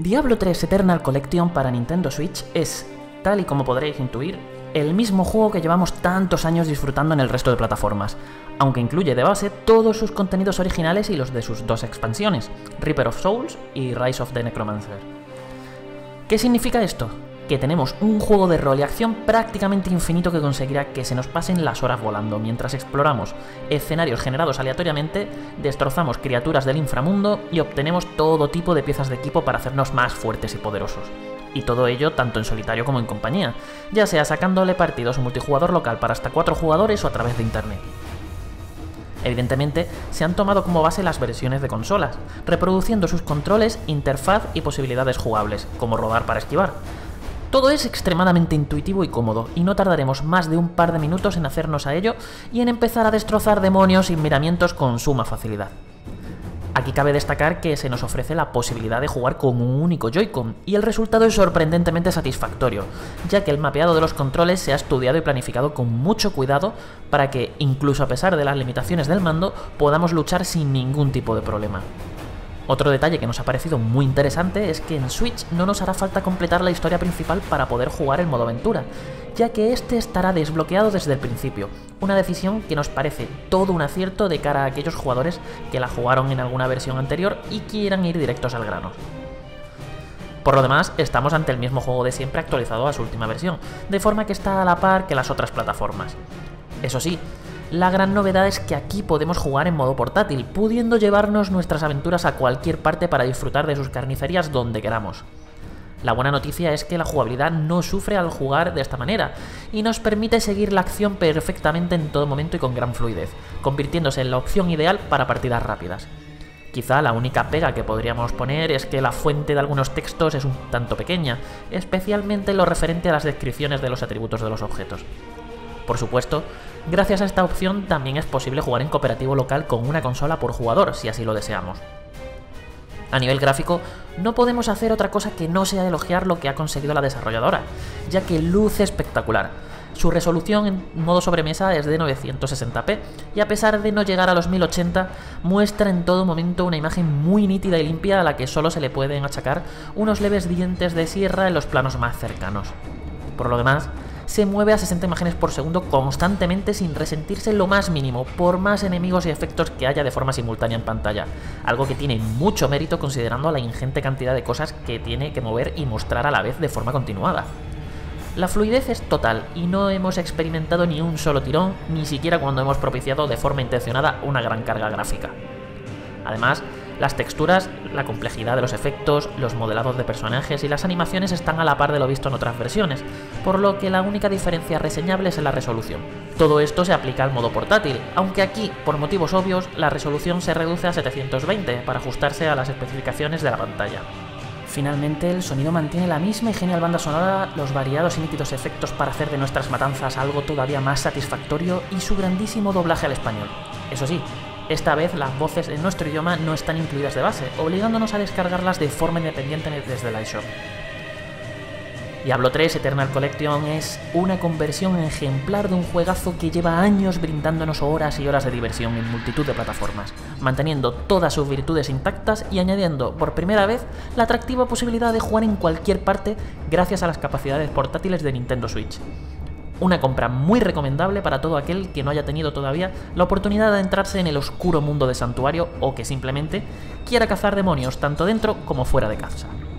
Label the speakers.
Speaker 1: Diablo 3 Eternal Collection para Nintendo Switch es, tal y como podréis intuir, el mismo juego que llevamos tantos años disfrutando en el resto de plataformas, aunque incluye de base todos sus contenidos originales y los de sus dos expansiones, Reaper of Souls y Rise of the Necromancer. ¿Qué significa esto? Que tenemos un juego de rol y acción prácticamente infinito que conseguirá que se nos pasen las horas volando mientras exploramos escenarios generados aleatoriamente, destrozamos criaturas del inframundo y obtenemos todo tipo de piezas de equipo para hacernos más fuertes y poderosos. Y todo ello tanto en solitario como en compañía, ya sea sacándole partidos o multijugador local para hasta 4 jugadores o a través de internet. Evidentemente, se han tomado como base las versiones de consolas, reproduciendo sus controles, interfaz y posibilidades jugables, como rodar para esquivar. Todo es extremadamente intuitivo y cómodo, y no tardaremos más de un par de minutos en hacernos a ello y en empezar a destrozar demonios y miramientos con suma facilidad. Aquí cabe destacar que se nos ofrece la posibilidad de jugar con un único Joy-Con, y el resultado es sorprendentemente satisfactorio, ya que el mapeado de los controles se ha estudiado y planificado con mucho cuidado para que, incluso a pesar de las limitaciones del mando, podamos luchar sin ningún tipo de problema. Otro detalle que nos ha parecido muy interesante es que en Switch no nos hará falta completar la historia principal para poder jugar el modo aventura, ya que este estará desbloqueado desde el principio, una decisión que nos parece todo un acierto de cara a aquellos jugadores que la jugaron en alguna versión anterior y quieran ir directos al grano. Por lo demás, estamos ante el mismo juego de siempre actualizado a su última versión, de forma que está a la par que las otras plataformas. Eso sí, la gran novedad es que aquí podemos jugar en modo portátil, pudiendo llevarnos nuestras aventuras a cualquier parte para disfrutar de sus carnicerías donde queramos. La buena noticia es que la jugabilidad no sufre al jugar de esta manera, y nos permite seguir la acción perfectamente en todo momento y con gran fluidez, convirtiéndose en la opción ideal para partidas rápidas. Quizá la única pega que podríamos poner es que la fuente de algunos textos es un tanto pequeña, especialmente en lo referente a las descripciones de los atributos de los objetos. Por supuesto, gracias a esta opción también es posible jugar en cooperativo local con una consola por jugador, si así lo deseamos. A nivel gráfico, no podemos hacer otra cosa que no sea elogiar lo que ha conseguido la desarrolladora, ya que luce espectacular. Su resolución en modo sobremesa es de 960p y a pesar de no llegar a los 1080, muestra en todo momento una imagen muy nítida y limpia a la que solo se le pueden achacar unos leves dientes de sierra en los planos más cercanos. Por lo demás, se mueve a 60 imágenes por segundo constantemente sin resentirse lo más mínimo, por más enemigos y efectos que haya de forma simultánea en pantalla, algo que tiene mucho mérito considerando la ingente cantidad de cosas que tiene que mover y mostrar a la vez de forma continuada. La fluidez es total y no hemos experimentado ni un solo tirón, ni siquiera cuando hemos propiciado de forma intencionada una gran carga gráfica. Además, las texturas, la complejidad de los efectos, los modelados de personajes y las animaciones están a la par de lo visto en otras versiones, por lo que la única diferencia reseñable es en la resolución. Todo esto se aplica al modo portátil, aunque aquí, por motivos obvios, la resolución se reduce a 720 para ajustarse a las especificaciones de la pantalla. Finalmente, el sonido mantiene la misma y genial banda sonora, los variados y nítidos efectos para hacer de nuestras matanzas algo todavía más satisfactorio y su grandísimo doblaje al español. Eso sí, esta vez las voces en nuestro idioma no están incluidas de base, obligándonos a descargarlas de forma independiente desde el iShop. Diablo 3 Eternal Collection es una conversión ejemplar de un juegazo que lleva años brindándonos horas y horas de diversión en multitud de plataformas, manteniendo todas sus virtudes intactas y añadiendo por primera vez la atractiva posibilidad de jugar en cualquier parte gracias a las capacidades portátiles de Nintendo Switch. Una compra muy recomendable para todo aquel que no haya tenido todavía la oportunidad de adentrarse en el oscuro mundo de Santuario o que simplemente quiera cazar demonios tanto dentro como fuera de casa.